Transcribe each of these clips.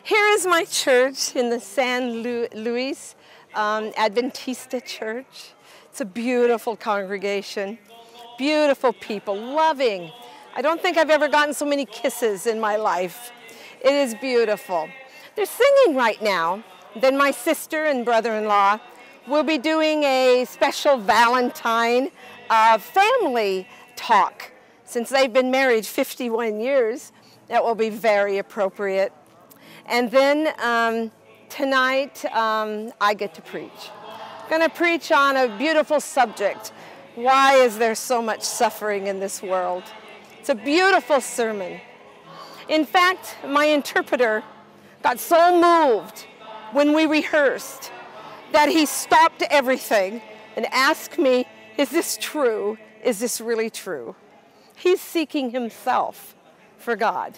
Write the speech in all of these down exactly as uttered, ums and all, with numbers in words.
Here is my church in the San Luis um, Adventista Church. It's a beautiful congregation, beautiful people, loving. I don't think I've ever gotten so many kisses in my life. It is beautiful. They're singing right now. Then my sister and brother-in-law will be doing a special Valentine uh, family talk. Since they've been married fifty-one years, that will be very appropriate. And then um, tonight, um, I get to preach. I'm going to preach on a beautiful subject. Why is there so much suffering in this world? It's a beautiful sermon. In fact, my interpreter got so moved when we rehearsed that he stopped everything and asked me, is this true? Is this really true? He's seeking himself for God.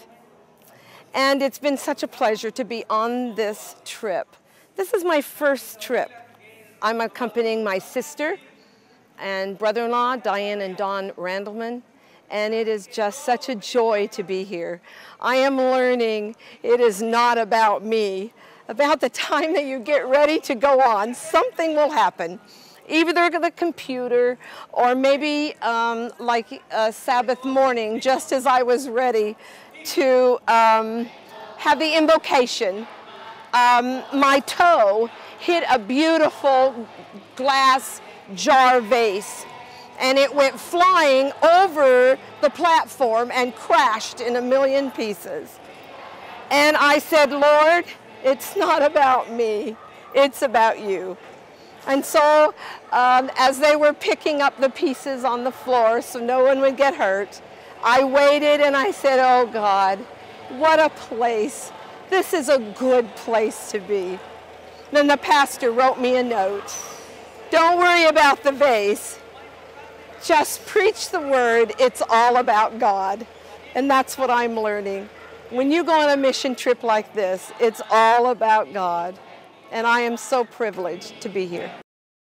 And it's been such a pleasure to be on this trip. This is my first trip. I'm accompanying my sister and brother-in-law, Diane and Don Randleman, and it is just such a joy to be here. I am learning it is not about me. About the time that you get ready to go on, something will happen. Either the computer or maybe um, like a Sabbath morning, just as I was ready to um, have the invocation, um, my toe hit a beautiful glass jar vase, and it went flying over the platform and crashed in a million pieces. And I said, Lord, it's not about me, it's about you. And so um, as they were picking up the pieces on the floor so no one would get hurt, I waited and I said, oh God, what a place. This is a good place to be. Then the pastor wrote me a note. Don't worry about the vase. Just preach the word. It's all about God. And that's what I'm learning. When you go on a mission trip like this, it's all about God. And I am so privileged to be here.